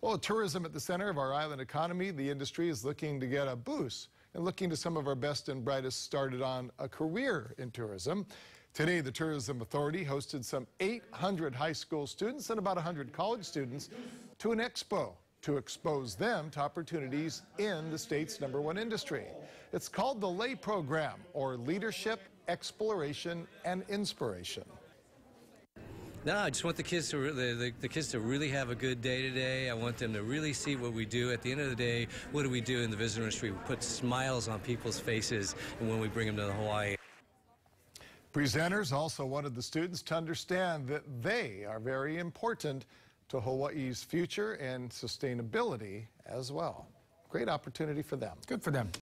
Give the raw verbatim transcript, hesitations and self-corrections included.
Well, tourism at the center of our island economy, the industry is looking to get a boost and looking to some of our best and brightest started on a career in tourism. Today, the Tourism Authority hosted some eight hundred high school students and about one hundred college students to an expo to expose them to opportunities in the state's number one industry. It's called the LAY Program, or Leadership, Exploration, and Inspiration. No, I just want the kids to really, the, the kids to really have a good day today. I want them to really see what we do. At the end of the day, what do we do in the visitor industry? We put smiles on people's faces when we bring them to Hawaii. Presenters also wanted the students to understand that they are very important to Hawaii's future and sustainability as well. Great opportunity for them. Good for them.